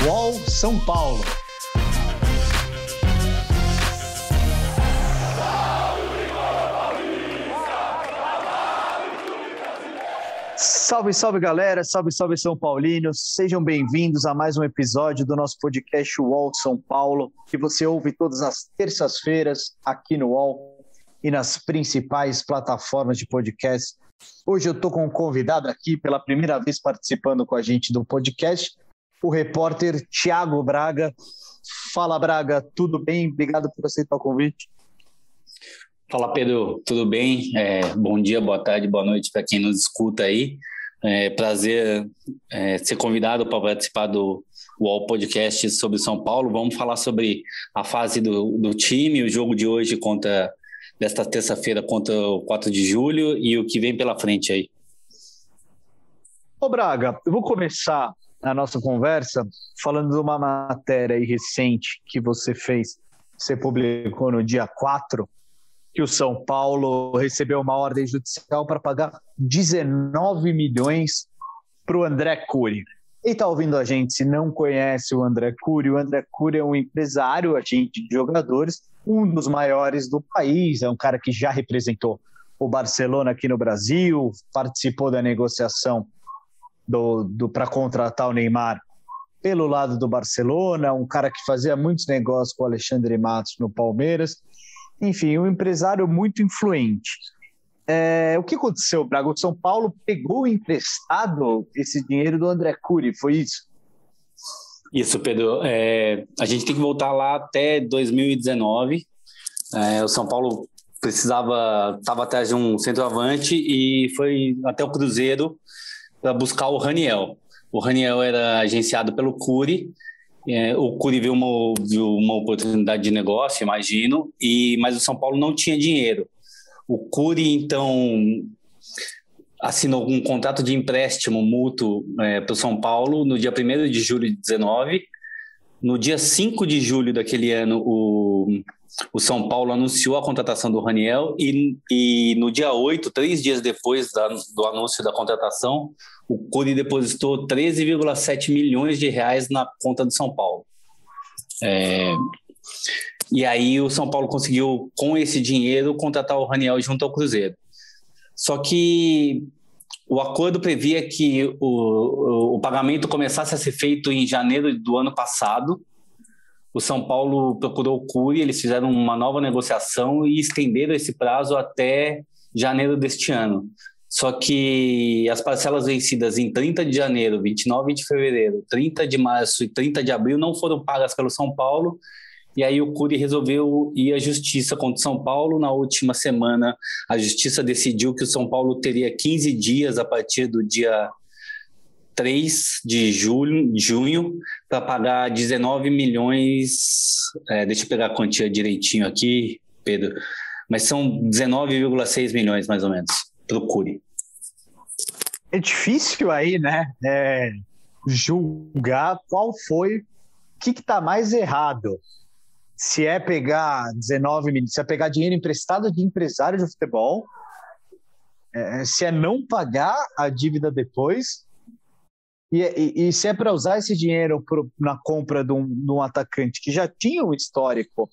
UOL São Paulo. Salve, salve galera, salve, salve São Paulinos, sejam bem-vindos a mais um episódio do nosso podcast UOL São Paulo, que você ouve todas as terças-feiras aqui no UOL e nas principais plataformas de podcast. Hoje eu estou com um convidado aqui, pela primeira vez participando com a gente do podcast, o repórter Thiago Braga. Fala Braga, tudo bem? Obrigado por aceitar o convite. Fala Pedro, tudo bem? Bom dia, boa tarde, boa noite para quem nos escuta aí. Prazer ser convidado para participar do UOL Podcast sobre São Paulo. Vamos falar sobre a fase do time, o jogo de hoje desta terça-feira contra o 4 de julho e o que vem pela frente aí. Ô Braga, eu vou começar a nossa conversa falando de uma matéria aí recente que você fez, você publicou no dia 4, que o São Paulo recebeu uma ordem judicial para pagar 19 milhões para o André Curi. Quem está ouvindo a gente, se não conhece o André Curi é um empresário, agente de jogadores, um dos maiores do país, é um cara que já representou o Barcelona aqui no Brasil, participou da negociação para contratar o Neymar pelo lado do Barcelona, um cara que fazia muitos negócios com o Alexandre Matos no Palmeiras. Enfim, um empresário muito influente. O que aconteceu, Braga? O São Paulo pegou emprestado esse dinheiro do André Curi, foi isso? Isso, Pedro. A gente tem que voltar lá até 2019. O São Paulo estava atrás de um centroavante e foi até o Cruzeiro para buscar o Raniel. O Raniel era agenciado pelo Curi. O Curi viu uma oportunidade de negócio, imagino, mas o São Paulo não tinha dinheiro. O Curi, então, assinou um contrato de empréstimo mútuo para o São Paulo no dia 1º de julho de 2019. No dia 5 de julho daquele ano, o São Paulo anunciou a contratação do Raniel e no dia 8, 3 dias depois do anúncio da contratação, o Curi depositou 13,7 milhões de reais na conta do São Paulo. E aí o São Paulo conseguiu, com esse dinheiro, contratar o Raniel junto ao Cruzeiro. Só que o acordo previa que o pagamento começasse a ser feito em janeiro do ano passado. O São Paulo procurou o Curi, eles fizeram uma nova negociação e estenderam esse prazo até janeiro deste ano. Só que as parcelas vencidas em 30 de janeiro, 29 de fevereiro, 30 de março e 30 de abril não foram pagas pelo São Paulo. E aí o Curi resolveu ir à justiça contra o São Paulo. Na última semana, a justiça decidiu que o São Paulo teria 15 dias a partir do dia 3 de junho para pagar 19 milhões. Deixa eu pegar a quantia direitinho aqui, Pedro. Mas são 19,6 milhões, mais ou menos, para o Curi. É difícil aí, né? Julgar qual foi, o que está mais errado. Se é pegar 19 milhões, se é pegar dinheiro emprestado de empresário de futebol, se é não pagar a dívida depois, e se é para usar esse dinheiro na compra de um atacante que já tinha um histórico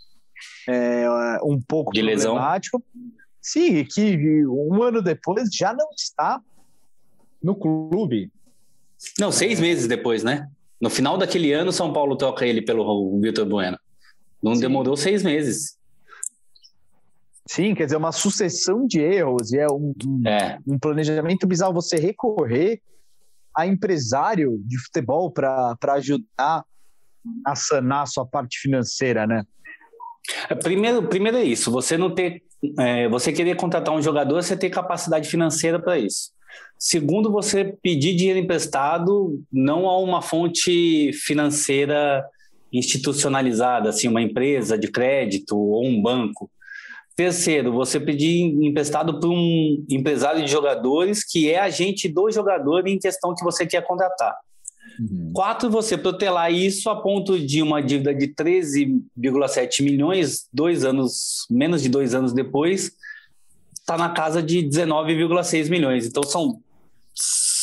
um pouco de problemático, lesão. Sim, que um ano depois já não está no clube. Não, 6 meses depois, né? No final daquele ano, o São Paulo troca ele pelo Vitor Bueno. Não Sim. Demorou 6 meses. Sim, quer dizer, uma sucessão de erros, e um planejamento bizarro você recorrer a empresário de futebol para ajudar a sanar a sua parte financeira, né? Primeiro é isso, você não ter, você querer contratar um jogador, você ter capacidade financeira para isso. Segundo, você pedir dinheiro emprestado não a uma fonte financeira institucionalizada, assim, uma empresa de crédito ou um banco. Terceiro, você pedir emprestado para um empresário de jogadores que é agente do jogador em questão que você quer contratar. 4, você protelar isso a ponto de uma dívida de 13,7 milhões, menos de 2 anos depois, está na casa de 19,6 milhões. Então, são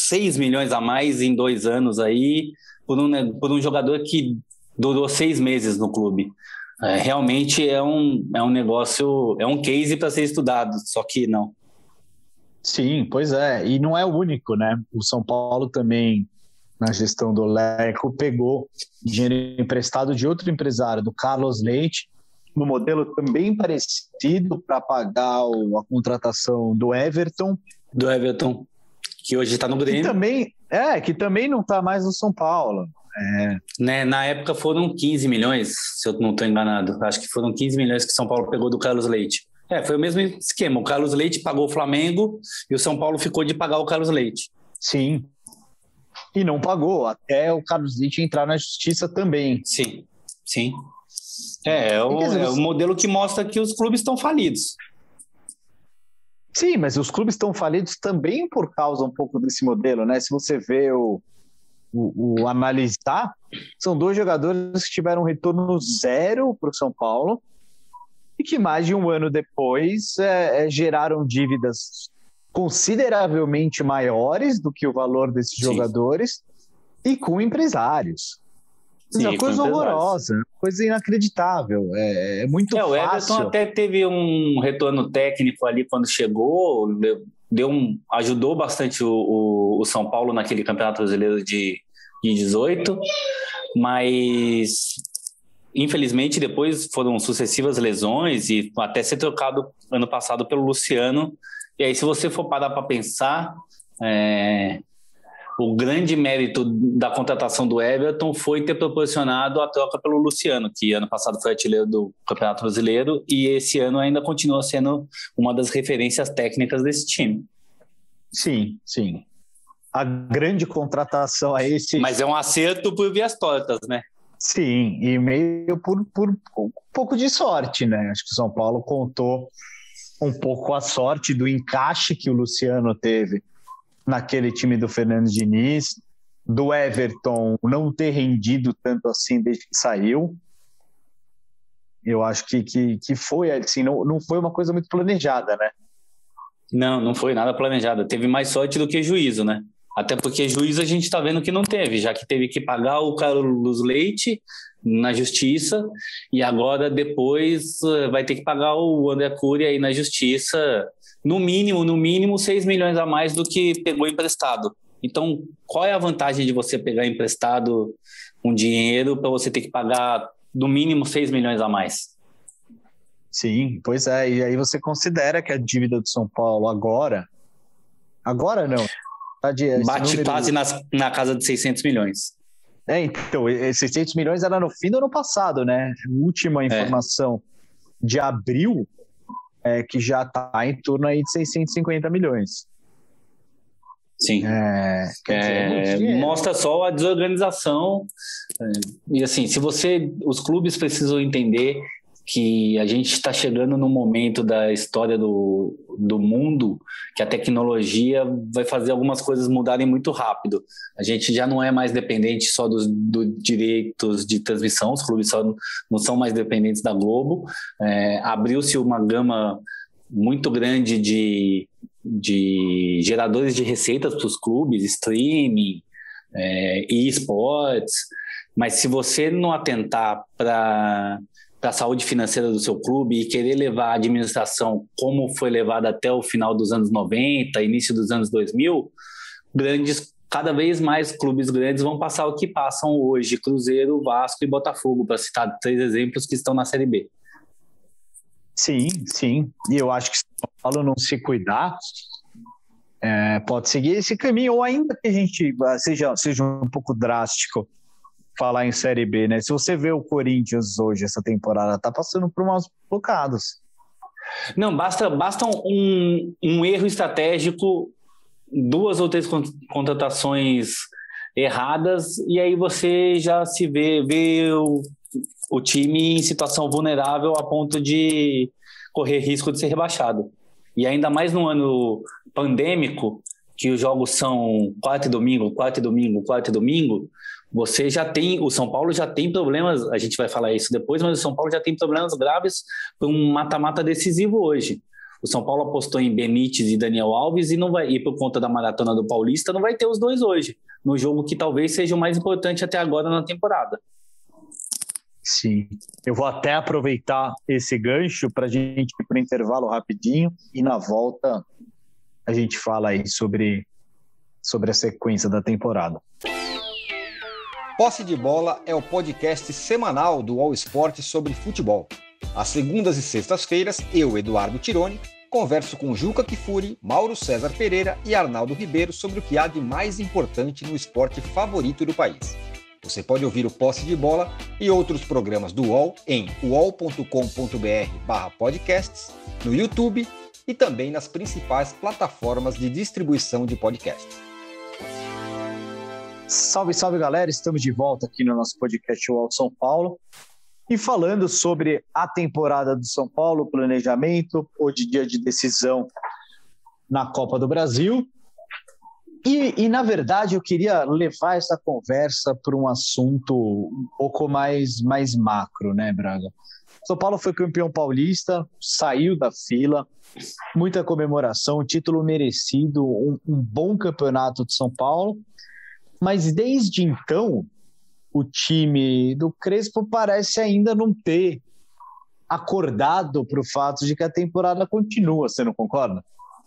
6 milhões a mais em 2 anos aí, por um jogador que durou 6 meses no clube. Realmente é um negócio, é um case para ser estudado, só que não. Sim, pois é, e não é o único, né? O São Paulo também, na gestão do Leco, pegou dinheiro emprestado de outro empresário, do Carlos Leite, no modelo também parecido para pagar a contratação do Everton. Do Everton, que hoje está no Grêmio. Que também não está mais no São Paulo. Né, na época foram 15 milhões, se eu não estou enganado. Acho que foram 15 milhões que o São Paulo pegou do Carlos Leite. Foi o mesmo esquema. O Carlos Leite pagou o Flamengo e o São Paulo ficou de pagar o Carlos Leite. Sim. E não pagou, até o Carlos Leite entrar na justiça também. Sim. É o modelo que mostra que os clubes estão falidos. Sim, mas os clubes estão falidos também por causa um pouco desse modelo, né? Se você vê o analisar, são 2 jogadores que tiveram um retorno zero para o São Paulo e que mais de um ano depois geraram dívidas consideravelmente maiores do que o valor desses jogadores e com empresários. É uma coisa horrorosa, coisa inacreditável, é muito fácil. O Everton até teve um retorno técnico ali quando chegou, ajudou bastante o São Paulo naquele Campeonato Brasileiro de 18, mas infelizmente depois foram sucessivas lesões e até ser trocado ano passado pelo Luciano. E aí, se você for parar para pensar, o grande mérito da contratação do Everton foi ter proporcionado a troca pelo Luciano, que ano passado foi artilheiro do Campeonato Brasileiro e esse ano ainda continua sendo uma das referências técnicas desse time. Sim. A grande contratação é esse... Mas é um acerto por vias tortas, né? Sim, e meio por um pouco de sorte, né? Acho que o São Paulo contou um pouco a sorte do encaixe que o Luciano teve naquele time do Fernando Diniz, do Everton não ter rendido tanto assim desde que saiu. Eu acho que foi assim, não foi uma coisa muito planejada, né? Não foi nada planejado. Teve mais sorte do que juízo, né? Até porque juízo a gente está vendo que não teve, já que teve que pagar o Carlos Leite na justiça e agora depois vai ter que pagar o André Cury aí na justiça, no mínimo 6 milhões a mais do que pegou emprestado. Então, qual é a vantagem de você pegar emprestado um dinheiro para você ter que pagar no mínimo 6 milhões a mais? Sim, pois é. E aí você considera que a dívida do São Paulo agora não, bate quase na casa de 600 milhões. Então, 600 milhões era no fim do ano passado, né? A última informação de abril que já está em torno aí de 650 milhões. Sim. Mostra só a desorganização. E assim, os clubes precisam entender que a gente está chegando num momento da história do mundo que a tecnologia vai fazer algumas coisas mudarem muito rápido. A gente já não é mais dependente só dos direitos de transmissão, os clubes não são mais dependentes da Globo. Abriu-se uma gama muito grande de geradores de receitas para os clubes, streaming, e-sports, mas se você não atentar para a saúde financeira do seu clube e querer levar a administração como foi levada até o final dos anos 90, início dos anos 2000, cada vez mais clubes grandes vão passar o que passam hoje, Cruzeiro, Vasco e Botafogo, para citar 3 exemplos que estão na Série B. Sim. E eu acho que se o São Paulo não se cuidar, pode seguir esse caminho, ou ainda que a gente seja um pouco drástico falar em Série B, né? Se você vê o Corinthians hoje, essa temporada, tá passando por maus bocados. Não, basta um erro estratégico, 2 ou 3 contratações erradas, e aí você já se vê o time em situação vulnerável a ponto de correr risco de ser rebaixado. E ainda mais no ano pandêmico, que os jogos são quarta e domingo, o São Paulo já tem problemas, a gente vai falar isso depois, mas o São Paulo já tem problemas graves para um mata-mata decisivo hoje. O São Paulo apostou em Benítez e Daniel Alves e não vai ir por conta da maratona do Paulista, não vai ter os dois hoje, no jogo que talvez seja o mais importante até agora na temporada. Sim, eu vou até aproveitar esse gancho para a gente ir para o intervalo rapidinho e na volta a gente fala aí sobre a sequência da temporada. Posse de Bola é o podcast semanal do All Sport sobre futebol. Às segundas e sextas-feiras, eu, Eduardo Tironi, converso com Juca Kfouri, Mauro César Pereira e Arnaldo Ribeiro sobre o que há de mais importante no esporte favorito do país. Você pode ouvir o Posse de Bola e outros programas do UOL em uol.com.br/podcasts, no YouTube e também nas principais plataformas de distribuição de podcasts. Salve, salve, galera! Estamos de volta aqui no nosso podcast UOL São Paulo e falando sobre a temporada do São Paulo, planejamento, hoje dia de decisão na Copa do Brasil. E, na verdade, eu queria levar essa conversa para um assunto um pouco mais macro, né, Braga? São Paulo foi campeão paulista, saiu da fila, muita comemoração, título merecido, um bom campeonato de São Paulo, mas desde então o time do Crespo parece ainda não ter acordado para o fato de que a temporada continua, você não concorda?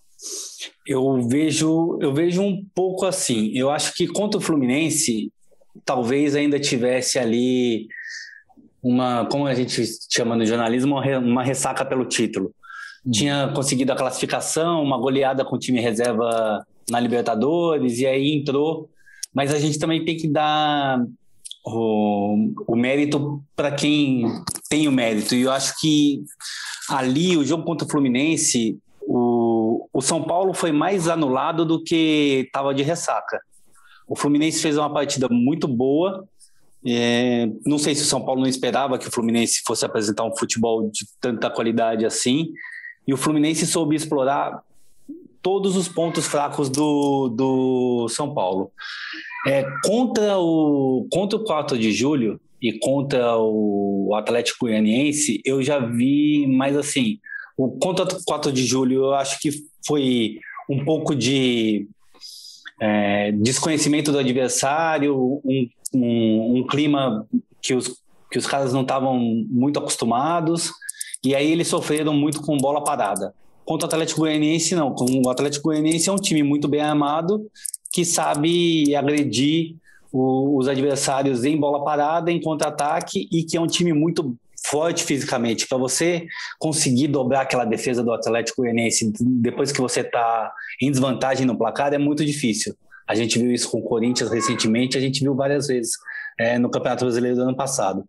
Eu vejo um pouco assim. Eu acho que contra o Fluminense, talvez ainda tivesse ali como a gente chama no jornalismo, uma ressaca pelo título. Tinha conseguido a classificação, uma goleada com o time reserva na Libertadores, e aí entrou. Mas a gente também tem que dar o mérito para quem tem o mérito. E eu acho que ali, o jogo contra o Fluminense, o São Paulo foi mais anulado do que estava de ressaca. O Fluminense fez uma partida muito boa. Não sei se o São Paulo não esperava que o Fluminense fosse apresentar um futebol de tanta qualidade assim. E o Fluminense soube explorar todos os pontos fracos do São Paulo. Contra o 4 de julho e contra o Atlético Goianiense, eu já vi mais assim. Contra o 4 de julho, eu acho que foi um pouco de desconhecimento do adversário, um clima que os caras não estavam muito acostumados, e aí eles sofreram muito com bola parada. Contra o Atlético Goianiense, não. O Atlético Goianiense é um time muito bem armado, que sabe agredir os adversários em bola parada, em contra-ataque, e que é um time muito forte fisicamente. Para você conseguir dobrar aquela defesa do Atlético Goianiense depois que você está em desvantagem no placar, é muito difícil. A gente viu isso com o Corinthians recentemente, a gente viu várias vezes no Campeonato Brasileiro do ano passado.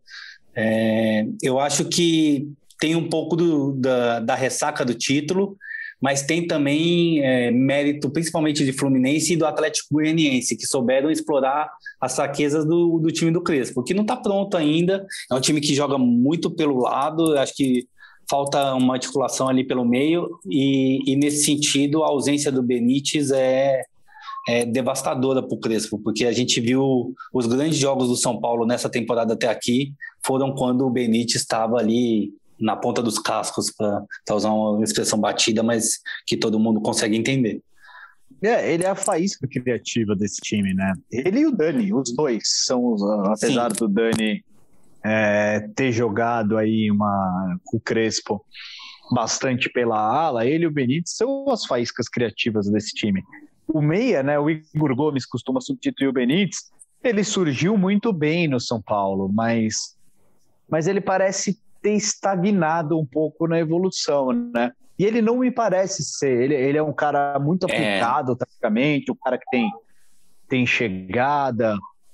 Eu acho que tem um pouco da ressaca do título, mas tem também mérito principalmente de Fluminense e do Atlético Goianiense, que souberam explorar as fraquezas do time do Crespo, que não está pronto ainda. É um time que joga muito pelo lado, acho que falta uma articulação ali pelo meio, e nesse sentido a ausência do Benítez é devastadora para o Crespo, porque a gente viu os grandes jogos do São Paulo nessa temporada até aqui, foram quando o Benítez estava ali na ponta dos cascos, para usar uma expressão batida, mas que todo mundo consegue entender. Ele é a faísca criativa desse time, né? Ele e o Dani, os dois são, apesar Sim. do Dani ter jogado aí com o Crespo bastante pela ala, ele e o Benítez são as faíscas criativas desse time. O meia, né, o Igor Gomes costuma substituir o Benítez, ele surgiu muito bem no São Paulo, mas ele parece ter estagnado um pouco na evolução, né? E ele não me parece ser, ele é um cara muito aplicado taticamente, um cara que tem chegada,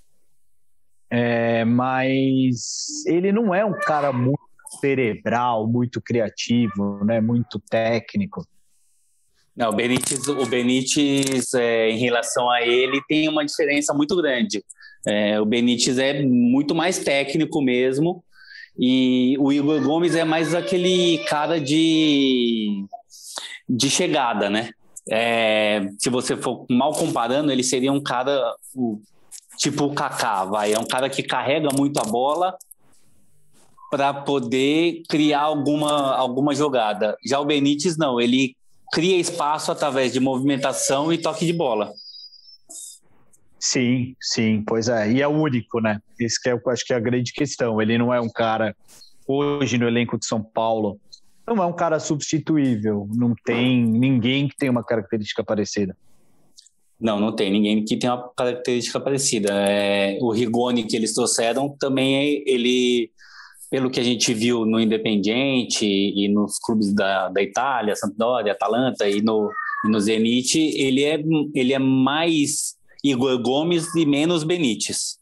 mas ele não é um cara muito cerebral, muito criativo, né? Muito técnico. Não, o Benítez em relação a ele, tem uma diferença muito grande. O Benítez é muito mais técnico mesmo, e o Igor Gomes é mais aquele cara de chegada, né? Se você for mal comparando, ele seria um cara tipo o Kaká, é um cara que carrega muito a bola para poder criar alguma jogada. Já o Benítez não, ele cria espaço através de movimentação e toque de bola. Sim, pois é. E é o único, né? Esse que eu acho que é a grande questão. Ele não é um cara, hoje no elenco de São Paulo, não é um cara substituível. Não tem ninguém que tenha uma característica parecida. Não tem ninguém que tenha uma característica parecida. O Rigoni que eles trouxeram também, ele, pelo que a gente viu no Independiente e nos clubes da Itália, Sampdoria, Atalanta e no Zenit, ele é mais Igor Gomes e menos Benítez.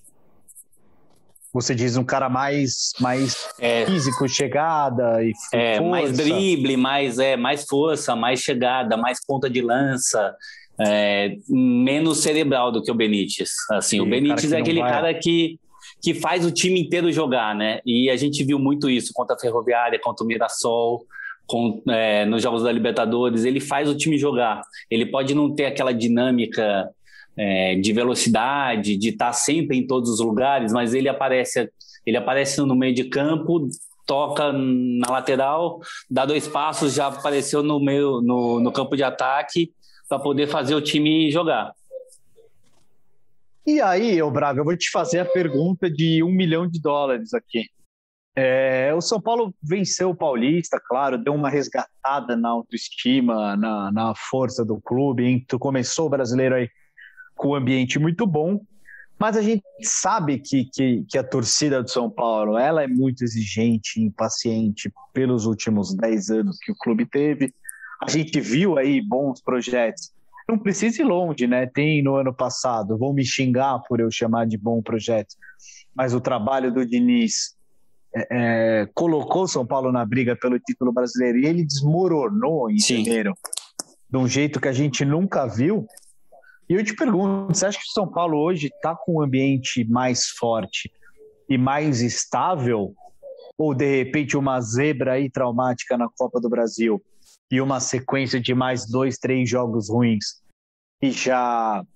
Você diz um cara mais físico, chegada e força. Mais drible, mais força, mais chegada, mais ponta de lança, menos cerebral do que o Benítez. Assim, o Benítez é aquele cara que faz o time inteiro jogar, né? E a gente viu muito isso contra a Ferroviária, contra o Mirassol, nos Jogos da Libertadores. Ele faz o time jogar. Ele pode não ter aquela dinâmica de velocidade, de estar sempre em todos os lugares, mas ele aparece no meio de campo, toca na lateral, dá 2 passos, já apareceu no campo de ataque para poder fazer o time jogar. E aí, Braga, eu vou te fazer a pergunta de $1 milhão aqui. O São Paulo venceu o Paulista, claro, deu uma resgatada na autoestima, na força do clube, hein? Tu começou o Brasileiro aí com um ambiente muito bom, mas a gente sabe que a torcida do São Paulo ela é muito exigente, impaciente pelos últimos 10 anos que o clube teve. A gente viu aí bons projetos. Não precisa ir longe, né? Tem no ano passado, vão me xingar por eu chamar de bom projeto, mas o trabalho do Diniz colocou o São Paulo na briga pelo título brasileiro e ele desmoronou em janeiro de um jeito que a gente nunca viu. E eu te pergunto, você acha que o São Paulo hoje está com um ambiente mais forte e mais estável? Ou, de repente, uma zebra aí traumática na Copa do Brasil e uma sequência de mais 2, 3 jogos ruins e já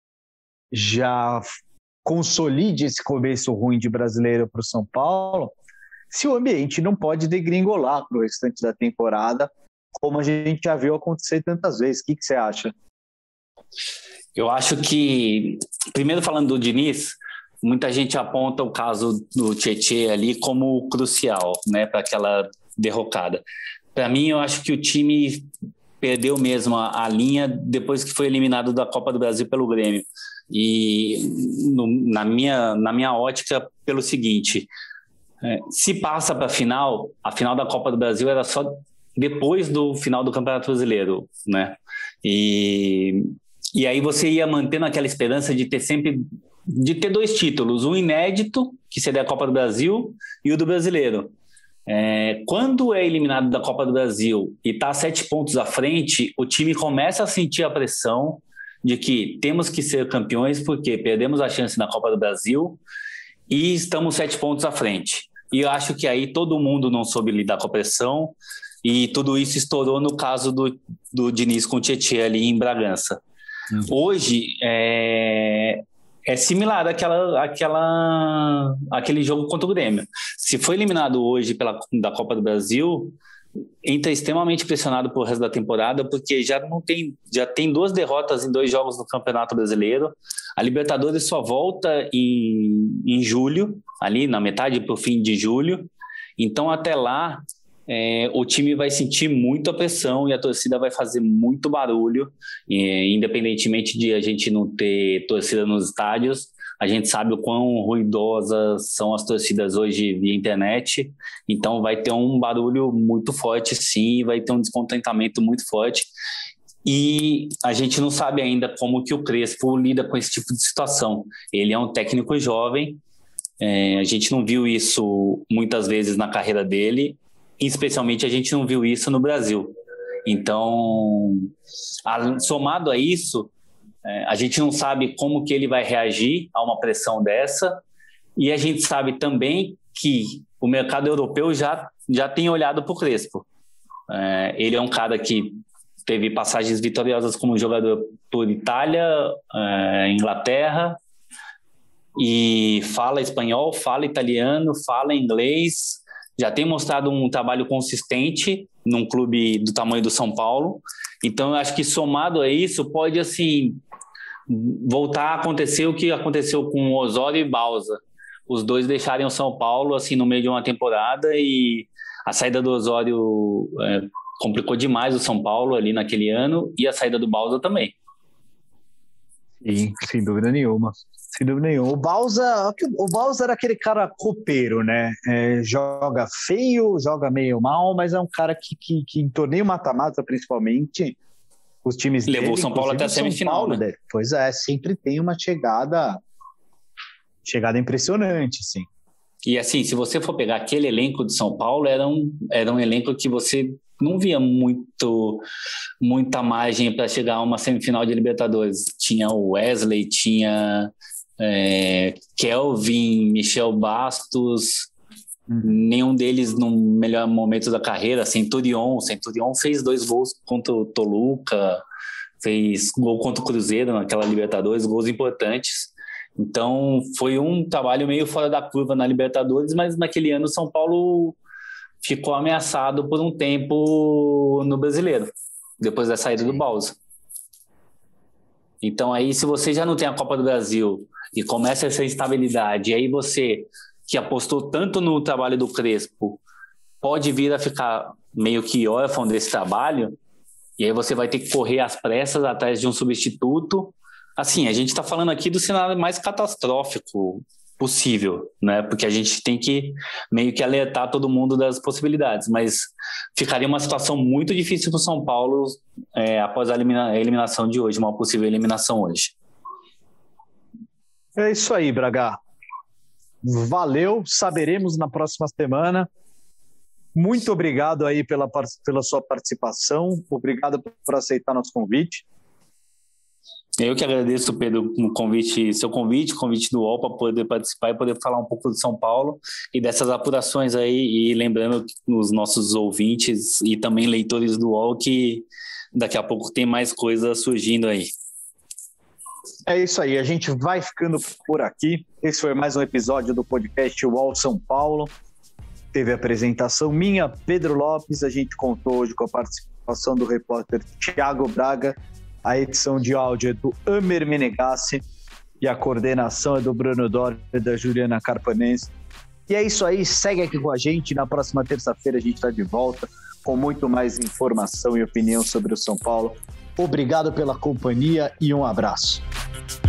consolide esse começo ruim de brasileiro para o São Paulo, se o ambiente não pode degringolar para o restante da temporada, como a gente já viu acontecer tantas vezes? O que você acha? Eu acho que, primeiro falando do Diniz, muita gente aponta o caso do Tietê ali como crucial, né, para aquela derrocada. Para mim, eu acho que o time perdeu mesmo a linha depois que foi eliminado da Copa do Brasil pelo Grêmio. E na minha ótica, pelo seguinte, se passa para a final da Copa do Brasil era só depois do final do Campeonato Brasileiro, né? E aí você ia mantendo aquela esperança de ter 2 títulos, um inédito, que seria a Copa do Brasil, e o do Brasileiro. Quando é eliminado da Copa do Brasil e está 7 pontos à frente, o time começa a sentir a pressão de que temos que ser campeões porque perdemos a chance na Copa do Brasil e estamos 7 pontos à frente. E eu acho que aí todo mundo não soube lidar com a pressão e tudo isso estourou no caso do Diniz com o Tietê ali em Bragança. Hoje é similar àquele jogo contra o Grêmio. Se foi eliminado hoje da Copa do Brasil, entra extremamente pressionado pro resto da temporada, porque já tem 2 derrotas em 2 jogos no Campeonato Brasileiro. A Libertadores só volta em julho, ali na metade pro fim de julho. Então até lá o time vai sentir muita pressão e a torcida vai fazer muito barulho, independentemente de a gente não ter torcida nos estádios. A gente sabe o quão ruidosas são as torcidas hoje via internet, então vai ter um barulho muito forte, sim, vai ter um descontentamento muito forte. E a gente não sabe ainda como que o Crespo lida com esse tipo de situação. Ele é um técnico jovem, a gente não viu isso muitas vezes na carreira dele, especialmente a gente não viu isso no Brasil. Então, somado a isso, a gente não sabe como que ele vai reagir a uma pressão dessa, e a gente sabe também que o mercado europeu já tem olhado para o Crespo. Ele é um cara que teve passagens vitoriosas como jogador por Itália, Inglaterra, e fala espanhol, fala italiano, fala inglês, já tem mostrado um trabalho consistente num clube do tamanho do São Paulo. Então, eu acho que somado a isso, pode assim voltar a acontecer o que aconteceu com Osório e Bausa. Os dois deixarem o São Paulo assim, no meio de uma temporada, e a saída do Osório complicou demais o São Paulo ali naquele ano, e a saída do Bausa também. Sim, sem dúvida nenhuma. Sem dúvida nenhuma. O Bausa era aquele cara copeiro, né? Joga feio, joga meio mal, mas é um cara que em torneio mata-mata, principalmente, os times levou dele, o São Paulo até a semifinal, Paulo, né? Pois é, sempre tem uma chegada impressionante, sim. E assim, se você for pegar aquele elenco de São Paulo, era um elenco que você não via muita margem para chegar a uma semifinal de Libertadores. Tinha o Wesley, tinha Kelvin, Michel Bastos, nenhum deles no melhor momento da carreira. Centurion fez 2 gols contra o Toluca, fez gol contra o Cruzeiro naquela Libertadores, gols importantes. Então foi um trabalho meio fora da curva na Libertadores, mas naquele ano o São Paulo ficou ameaçado por um tempo no Brasileiro, depois da saída do Bausa. Então aí, se você já não tem a Copa do Brasil e começa essa instabilidade, e aí você, que apostou tanto no trabalho do Crespo, pode vir a ficar meio que órfão desse trabalho, e aí você vai ter que correr às pressas atrás de um substituto. Assim, a gente está falando aqui do cenário mais catastrófico possível, né? Porque a gente tem que meio que alertar todo mundo das possibilidades, mas ficaria uma situação muito difícil para o São Paulo após a eliminação de hoje, uma possível eliminação hoje. É isso aí, Braga. Valeu, saberemos na próxima semana. Muito obrigado aí pela sua participação, obrigado por aceitar nosso convite. Eu que agradeço, Pedro, seu convite do UOL, para poder participar e poder falar um pouco do São Paulo e dessas apurações aí, e lembrando os nossos ouvintes e também leitores do UOL que daqui a pouco tem mais coisa surgindo aí. É isso aí, a gente vai ficando por aqui. Esse foi mais um episódio do podcast UOL São Paulo. Teve a apresentação minha, Pedro Lopes. A gente contou hoje com a participação do repórter Thiago Braga. A edição de áudio é do Amer Menegassi e a coordenação é do Bruno Dória e da Juliana Carpanense. E é isso aí, segue aqui com a gente. Na próxima terça-feira a gente está de volta com muito mais informação e opinião sobre o São Paulo. Obrigado pela companhia e um abraço.